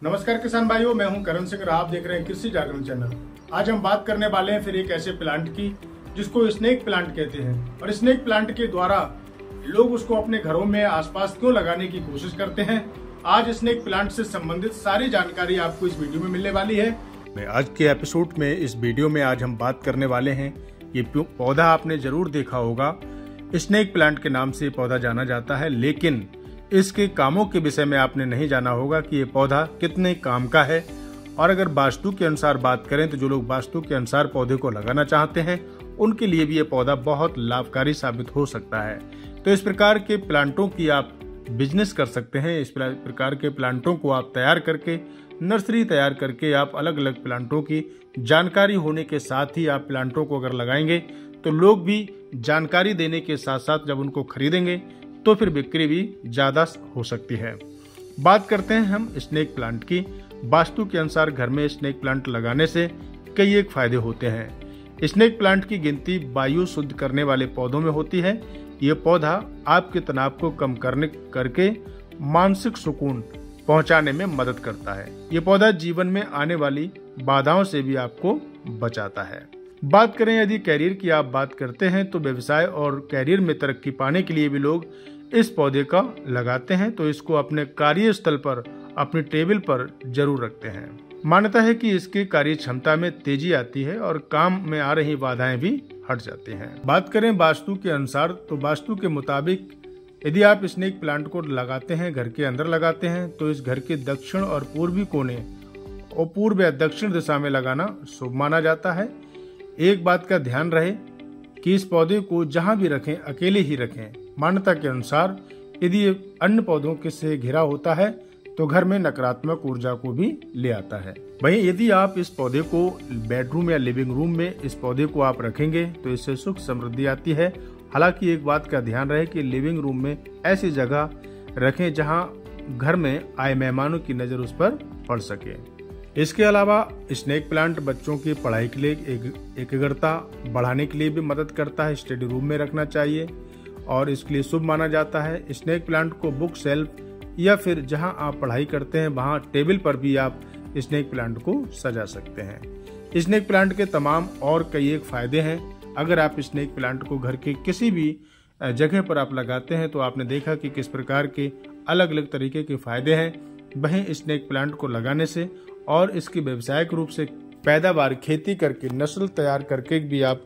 नमस्कार किसान भाइयों, मैं हूं करण सिंह। आप देख रहे हैं कृषि जागरण चैनल। आज हम बात करने वाले हैं फिर एक ऐसे प्लांट की जिसको स्नेक प्लांट कहते हैं। और स्नेक प्लांट के द्वारा लोग उसको अपने घरों में आसपास क्यों लगाने की कोशिश करते हैं। आज स्नेक प्लांट से संबंधित सारी जानकारी आपको इस वीडियो में मिलने वाली है। आज के एपिसोड में इस वीडियो में आज हम बात करने वाले हैं, ये पौधा आपने जरूर देखा होगा, स्नेक प्लांट के नाम से पौधा जाना जाता है, लेकिन इसके कामों के विषय में आपने नहीं जाना होगा कि ये पौधा कितने काम का है। और अगर वास्तु के अनुसार बात करें तो जो लोग वास्तु के अनुसार पौधे को लगाना चाहते हैं उनके लिए भी ये पौधा बहुत लाभकारी साबित हो सकता है। तो इस प्रकार के प्लांटों की आप बिजनेस कर सकते हैं। इस प्रकार के प्लांटों को आप तैयार करके, नर्सरी तैयार करके आप अलग अलग प्लांटों की जानकारी होने के साथ ही आप प्लांटों को अगर लगाएंगे तो लोग भी जानकारी देने के साथ साथ जब उनको खरीदेंगे तो फिर बिक्री भी ज्यादा हो सकती है। बात करते हैं हम स्नेक प्लांट की। वास्तु के अनुसार घर में स्नेक प्लांट लगाने से कई एक फायदे होते हैं। स्नेक प्लांट की गिनती वायु शुद्ध करने वाले पौधों में होती है। ये पौधा आपके तनाव को कम करके मानसिक सुकून पहुंचाने में मदद करता है। ये पौधा जीवन में आने वाली बाधाओं से भी आपको बचाता है। बात करें यदि कैरियर की आप बात करते हैं तो व्यवसाय और कैरियर में तरक्की पाने के लिए भी लोग इस पौधे का लगाते हैं, तो इसको अपने कार्यस्थल पर, अपने टेबल पर जरूर रखते हैं। मान्यता है कि इसकी कार्य क्षमता में तेजी आती है और काम में आ रही बाधाएं भी हट जाती हैं। बात करें वास्तु के अनुसार तो वास्तु के मुताबिक यदि आप स्नेक प्लांट को लगाते हैं, घर के अंदर लगाते हैं, तो इस घर के दक्षिण और पूर्वी कोने और पूर्व या दक्षिण दिशा में लगाना शुभ माना जाता है। एक बात का ध्यान रहे कि इस पौधे को जहां भी रखें अकेले ही रखें। मान्यता के अनुसार यदि अन्य पौधों के से घिरा होता है तो घर में नकारात्मक ऊर्जा को भी ले आता है। वहीं यदि आप इस पौधे को बेडरूम या लिविंग रूम में इस पौधे को आप रखेंगे तो इससे सुख समृद्धि आती है। हालांकि एक बात का ध्यान रहे कि लिविंग रूम में ऐसी जगह रखें जहां घर में आए मेहमानों की नजर उस पर पड़ सके। इसके अलावा स्नेक प्लांट बच्चों की पढ़ाई के लिए एकाग्रता बढ़ाने के लिए भी मदद करता है। स्टडी रूम में रखना चाहिए और इसके लिए शुभ माना जाता है। स्नेक प्लांट को बुक शेल्फ या फिर जहां आप पढ़ाई करते हैं वहां टेबल पर भी आप स्नेक प्लांट को सजा सकते हैं। स्नेक प्लांट के तमाम और कई एक फायदे हैं। अगर आप स्नेक प्लांट को घर के किसी भी जगह पर आप लगाते हैं तो आपने देखा कि किस प्रकार के अलग अलग तरीके के फायदे हैं। वहीं स्नेक प्लांट को लगाने से और इसकी व्यावसायिक रूप से पैदावार, खेती करके, नस्ल तैयार करके भी आप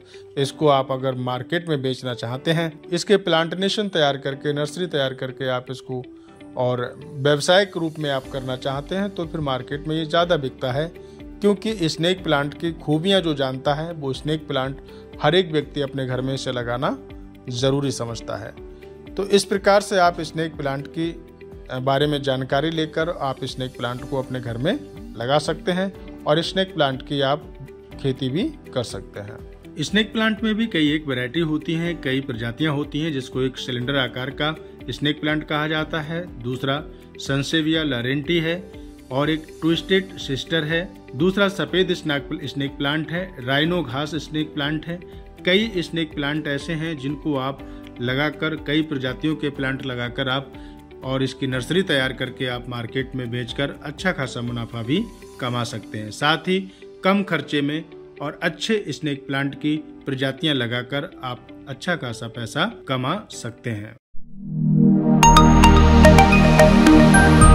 अगर मार्केट में बेचना चाहते हैं, इसके प्लांटेशन तैयार करके, नर्सरी तैयार करके आप इसको और व्यावसायिक रूप में आप करना चाहते हैं तो फिर मार्केट में ये ज़्यादा बिकता है। क्योंकि स्नेक प्लांट की खूबियां जो जानता है वो स्नेक प्लांट हर एक व्यक्ति अपने घर में इसे लगाना ज़रूरी समझता है। तो इस प्रकार से आप स्नेक प्लांट की बारे में जानकारी लेकर आप स्नेक प्लांट को अपने घर में लगा सकते हैं और स्नेक प्लांट की आप खेती भी कर सकते हैं। स्नेक प्लांट में भी कई एक वैरायटी होती हैं, कई प्रजातियां होती हैं, जिसको एक सिलेंडर आकार का स्नेक प्लांट कहा जाता है, दूसरा सनसेविया लॉरेंटी है और एक ट्विस्टेड सिस्टर है, दूसरा सफेद स्नेक प्लांट है, राइनो घास स्नेक प्लांट है। कई स्नेक प्लांट ऐसे हैं जिनको आप लगाकर, कई प्रजातियों के प्लांट लगाकर आप और इसकी नर्सरी तैयार करके आप मार्केट में बेचकर अच्छा खासा मुनाफा भी कमा सकते हैं। साथ ही कम खर्चे में और अच्छे स्नेक प्लांट की प्रजातियां लगाकर आप अच्छा खासा पैसा कमा सकते हैं।